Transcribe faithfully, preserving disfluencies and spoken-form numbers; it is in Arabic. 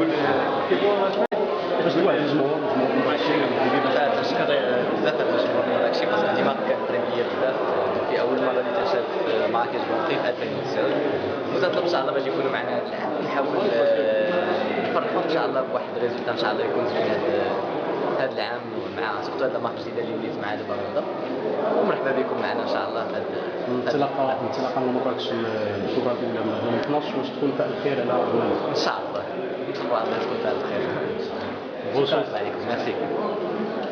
تقول باش واحد الجمهور جمهور ماشي لا تشكر بزاف هاد المجموعة من داكشي باسكو ديما كنحترم بيا بزاف في اول مره اللي تنشارك في مراكش بونطي في ألفين وتسعة وتنطلب ان شاء الله باش يكونوا معنا هذا العام نحاول نفرحهم ان شاء الله بواحد الريزولتا ان شاء الله يكون زوين هذا هذا العام مع سورتو هاد المارك جديده اللي وليت معها دابا غدا ومرحبا بكم معنا ان شاء الله في هذا انطلاقه انطلاقه من مراكش البطوله الاولى من ألفين واثناش واش تكون فيها الخير على المغرب ان شاء الله نطلبوا الله تكون فيها الخير. بوشو شكرا عليكم ميرسي.